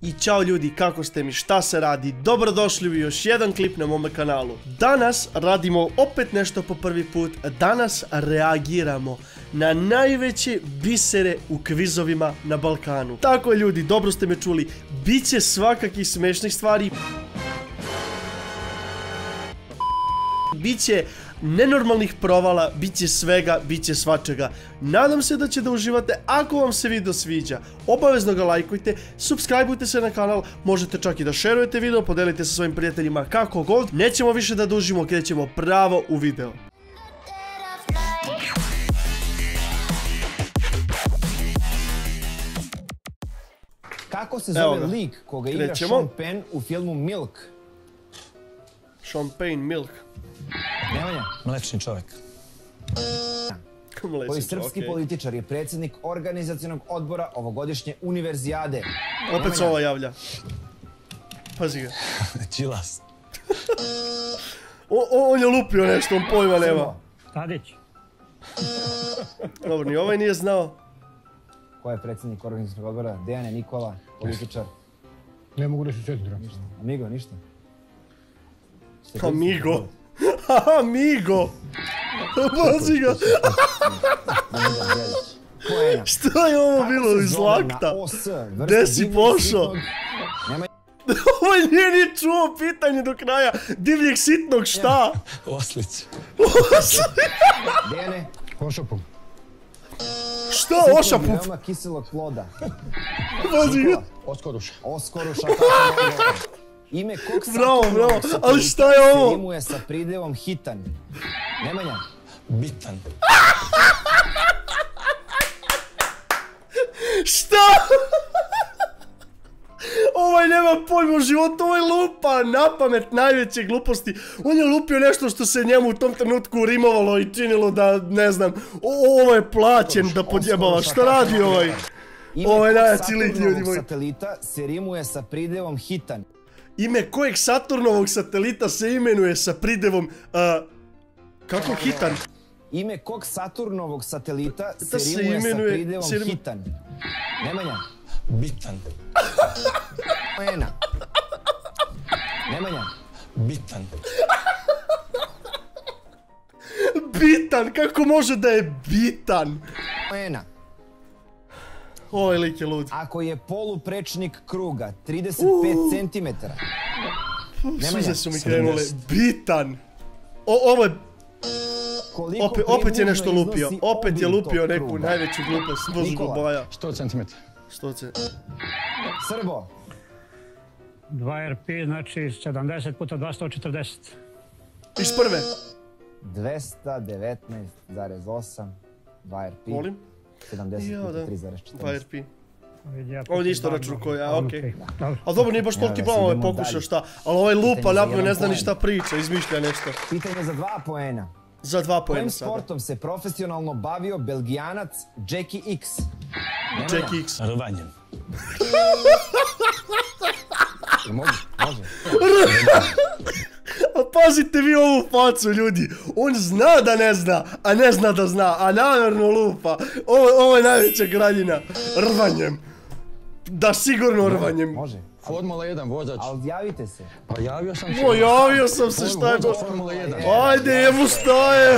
I čao ljudi, kako ste mi, šta se radi? Dobrodošli u još jedan klip na mome kanalu. Danas radimo opet nešto po prvi put. Danas reagiramo na najveće bisere u kvizovima na Balkanu. Tako je ljudi, dobro ste me čuli. Biće svakakih smešnih stvari. Biće nenormalnih provala, bit će svega, bit će svačega. Nadam se da ćete uživate. Ako vam se video sviđa, obavezno ga lajkujte, subscribeujte se na kanal, možete čak i da šerujete video, podelite sa svojim prijateljima kako god. Nećemo više da dužimo, krećemo pravo u video. Kako se zove lik koga igra Sean Penn u filmu Milk? Sean Penn, Milk. Nemanja. Mlečni čovjek. Koji srpski političar je predsjednik organizacionog odbora ovogodišnje univerzijade? Opet se ova javlja. Pazi ga. Čilas. On je lupio nešto, on pojma nema. Tadić. Dobro, ni ovaj nije znao. Ko je predsjednik organizacionog odbora? Dejane Nikola, političar. Ne mogu da se sjetim. Amigo, ništa. Amigo. Amigo. Pazi ga. Što je ovo bilo iz lakta? Gde si pošao? Ovo nije ni čuo pitanje do kraja. Divljeg sitnog šta? Oslić. Dejane. Ošapom. Šta ošapup? Veoma kiselog ploda. Pazi ga. Oskoruša. Oskoruša, kako je ime kog Bravo, ali šta je ovo? se rimuje sa pridevom hitan? Nemanja. Bitan. Šta? Ovaj nema pojma u životu, ovaj lupa napamet najveće gluposti. On je lupio nešto što se njemu u tom trenutku rimovalo i činilo da, ne znam, ovo je plaćen da podjebava. Šta radi ovaj? Ovo je najjači lik, ljudi moji. Satelita se rimuje sa pridevom hitan. Ime kojeg Saturnovog satelita se imenuje sa pridevom, kako hitan? Ime kog Saturnovog satelita se rimuje sa pridevom hitan? Nemanja. Bitan. Poena. Nemanja. Bitan. Bitan, kako može da je bitan? Poena. Ovaj lik je lud. Ako je poluprečnik kruga 35 cm. Suze su mi krenule. Bitan. Ovo je... Opet je nešto lupio. Opet je lupio neku najveću glupost. Božgo boja. 100 cm. 100 cm. Srbo. 2 RP, znači 70 puta 2, 140. Iz prve. 219,8. 2 RP. Molim? 70 puta 3,14. 2 RP. Ovdje isto račun koji, okej. Ali dobro, nije baš toliki plan ovaj pokušao šta. Ali ovaj lupa napio ne zna ni šta priča, izmišlja nešto. Pitanje za 2 poena. Za 2 poena Kojim sada. sportom se profesionalno bavio Belgijanac Jackie X? Jackie X. Rvanjem. Može. A pazite vi ovu facu, ljudi. On zna da ne zna, a ne zna da zna, a namjerno lupa. Ovo je najveća graljina. Rvanjem. Da, sigurno rvanjem. Može. Formula 1 vozač. Ali javite se. Pa javio sam se. Javio sam se, šta je to? Formula 1. Ajde, jemu stoje.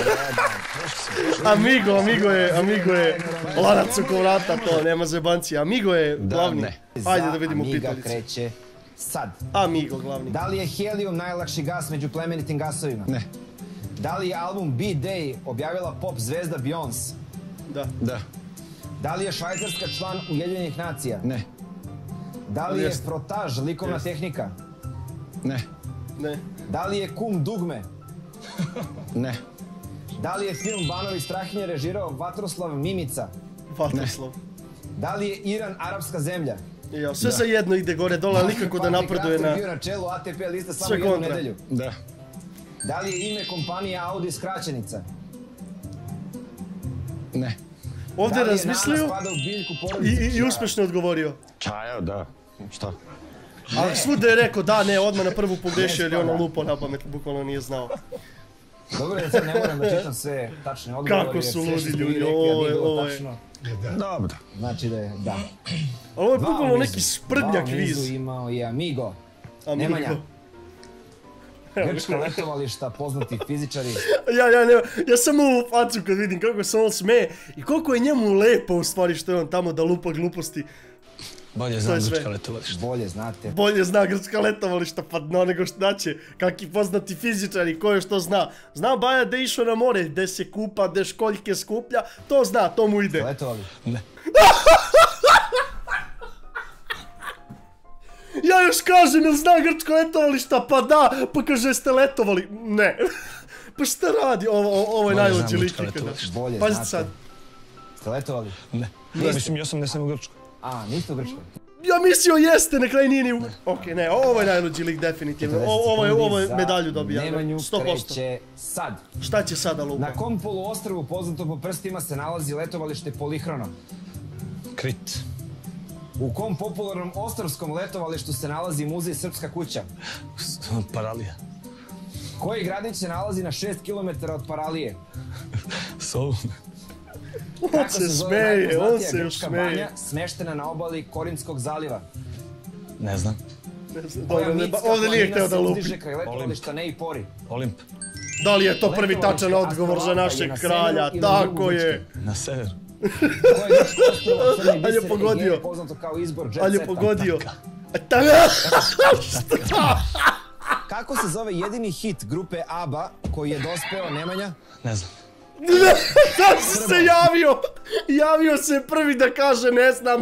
Amigo je lanac oko vrata, to, nema zebanci. Amigo je glavni. Ajde da vidimo pitalice. Amiga kreće sad. Amigo glavni. Da li je helijum najlakši gas među plemenitim gasovima? Ne. Da li je album B-Day objavila pop zvezda Beyoncé? Da. Da. Da li je Švajcarska član Ujedinjenih nacija? Ne. Da li je frotaž likovna tehnika? Ne. Ne. Da li je kum dugme? Ne. Da li je film Banovi Strahinje režirao Vatroslav Mimica? Vatroslav. Da li je Iran arapska zemlja? Sve za jedno ide gore dole, ali nikako da napreduje na... bio na čelu ATP liste samo jednu nedelju. Da. Da li je ime kompanije Audi skraćenica? Ne. Ovdje je razmislio i uspješno odgovorio. Čaja, da. Šta? Ali svuda je rekao da, ne, odmah na prvu pogrešio jer je ono lupo na pamet, bukvalno nije znao. Dobro, ja sad ne moram da čitam sve tačne odgovore. Kako su ludi ljudi, ovo je. Dobro. Znači da je, da. Ovo je bukvalno neki sprdnjak kviz. Dva u nizu imao je Amigo. Nemanja. Grčka letovališta, poznati fizičari. Ja samo ovu facu kad vidim kako se on smeje i koliko je njemu lepo u stvari što je on tamo da lupa gluposti. Bolje zna grčka letovališta. Bolje znate. Bolje zna grčka letovališta, pa no nego šta će. Kakvi poznati fizičari, ko je što zna. Zna Baja da je išao na more, gde se kupa, gde školjke skuplja, to zna, to mu ide. Letovali? Ne. Ja još kažem, jel zna grčko letovališta? Pa da, pa kaže jeste letovali. Ne. Pa šta radi? Ovo je najluđi lik ikada. Bolje Pazite sad. Ste letovali? Ne. Mislim, ja sam ne sam u Grčkoj. A, niste u Grčkoj? Ja mislio jeste, na kraju nije ni u... Okej, ne, ovo je najluđi lik definitivno. Ovo je medalju dobija. Nemanju 100%. kreće sad. Šta će sada lupa? Na kom poluostrvu poznato po prstima se nalazi letovalište Polihrono? Krit. U kom popularnom ostrvskom letovalištu se nalazi muzej Srpska kuća? Paralija. Koji gradić se nalazi na 6 km od Paralije? Solun. On se smeje, on se još smeje. Banja smeštena na obali Korinskog zaliva? Ne znam. Ovdje nije hteo da lupi. Uzdiže kraj letovališta Neipori? Olimp. Da li je to prvi tačan odgovor za našeg kralja? Tako je. Na severu. Koje grčko ostrvo Crni Ali je biser pogodio. je poznato kao izbor jet Ali je seta? pogodio. Kako se zove jedini hit grupe ABBA koji je dospeo Nemanja? Ne znam. Da si se javio! Javio se prvi da kaže ne znam.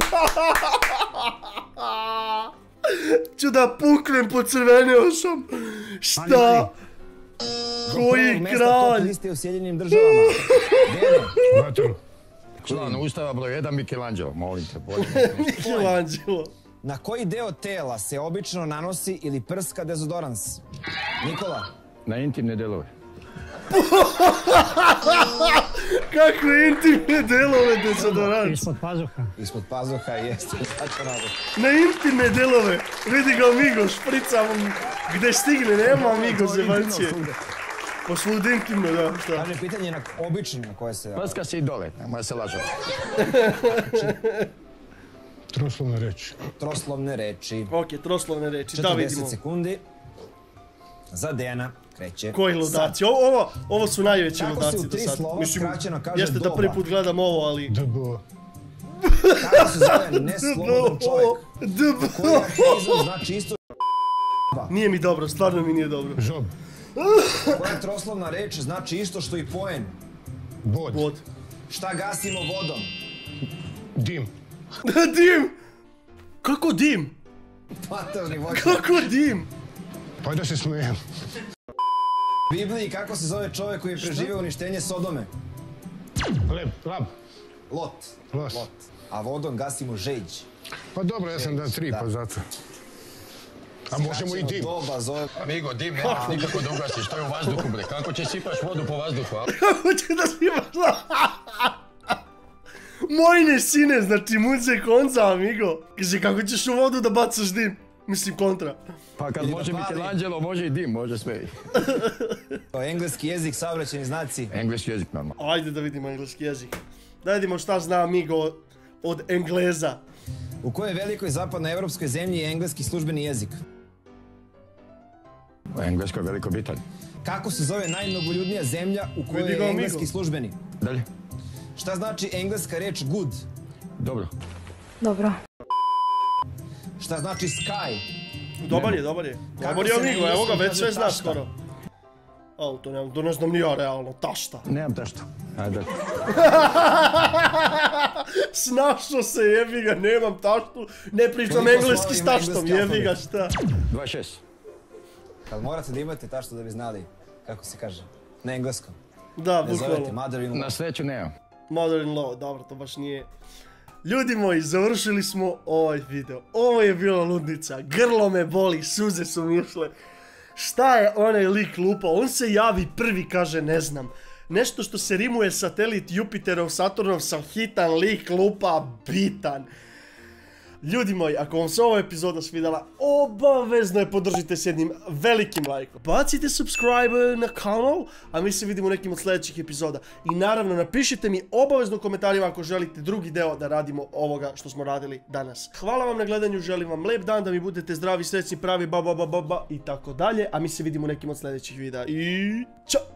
Ću da puknem, pocrvenio sam. Šta? Koji kralj? Top liste u Sjedinjenim državama. Vatru. Član Ustava broj 1 Michelangelo, molim te, bolje. Michelangelo. Na koji deo tela se obično nanosi ili prska dezodorans? Nikola? Na intimne delove. Kako intimne delove dezodorans? Ispod pazuha. Ispod pazuha jeste. Na intimne delove. Vidi ga Amigo, šprica gde stigne, nema Amigo zebancije. Po svud intimno, da, šta? Kaže pitanje na obično na koje se... Prska se i dole, nemoj se lažati. Troslovne reči. Troslovne reči. Okej, troslovne reči, da vidimo. 40 sekundi. Za Dejana kreće. Koji ludaci? Ovo su najveći ludaci do sad. Mislim, jeste da prvi put gledam ovo, ali... DB. Kako se zove neslobodan čovjek? Koji arheizam znači isto... Nije mi dobro, stvarno mi nije dobro. Žob. Koja troslovna reč znači isto što i poen? Vod. Šta gasimo vodom? Dim. Dim! Kako dim? Patovni vođa. Kako dim? Pa da se smijem. U Bibliji kako se zove čovjek koji je preživio uništenje Sodome? Lab. Lot. A vodom gasimo žeđ. Pa dobro, ja sam da 3, pa zato. A možemo i dim. Amigo, dim nemaš nikako da ugasiš, to je u vazduhu, bre. Kako će sipaš vodu po vazduhu, a? Kako će da sipaš? Mojne sine, znači muze konca, Amigo. Kaže, kako ćeš u vodu da bacaš dim? Mislim, kontra. Pa kad može Michelangelo, može i dim, može sve. Engleski jezik, saobraćajni znaci. Engleski jezik, normalno. Ajde da vidimo engleski jezik. Da vidimo šta zna Amigo od Engleza. U kojoj velikoj zapadnoevropskoj zemlji je engleski službeni jezik? U Engleskoj Velikoj Britaniji. Kako se zove najmnogoljudnija zemlja u kojoj je engleski službeni? Dalje. Šta znači engleska reč good? Dobro. Dobro. Šta znači sky? Dobar je. Dobar je Amigo, evo ga, već sve znaš skoro. To ne znam ni ja realno, tašta. Nemam tašta. Ajde. Snašao se, jebi ga, nemam taštu. Ne pričam engleski s taštom, jebi ga, šta? 26. Kad morate da imate taštu da bi znali kako se kaže. Na engleskom. Da, Ne zovete bukvalno. mother-in-law. Na sreću nemam. Mother-in-law, dobro, to baš nije. Ljudi moji, završili smo ovaj video. Ovo je bila ludnica. Grlo me boli, suze su mi išle. Šta je onaj lik lupao? On se javi prvi, kaže ne znam. Nešto što se rimuje satelit Jupiterov, Saturnov, sam hitan lik lupa bitan. Ljudi moji, ako vam se ova epizoda svidjela, obavezno je podržite s jednim velikim lajkom. Bacite subscribe na kanal, a mi se vidimo u nekim od sljedećih epizoda. I naravno, napišite mi obavezno u komentarima ako želite drugi deo da radimo ovoga što smo radili danas. Hvala vam na gledanju, želim vam lep dan, da mi budete zdravi, srećni, pravi, i tako dalje. A mi se vidimo u nekim od sljedećih videa. I čao!